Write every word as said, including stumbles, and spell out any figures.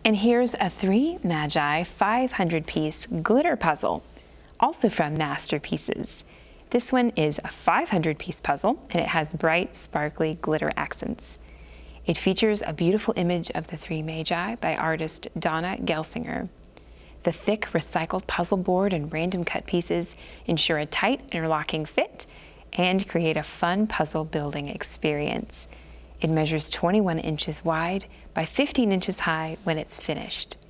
And here's a three Magi five hundred piece glitter puzzle, also from Masterpieces. This one is a five hundred piece puzzle, and it has bright, sparkly glitter accents. It features a beautiful image of the three Magi by artist Donna Gelsinger. The thick, recycled puzzle board and random cut pieces ensure a tight, interlocking fit and create a fun puzzle building experience. It measures twenty-one inches wide by fifteen inches high when it's finished.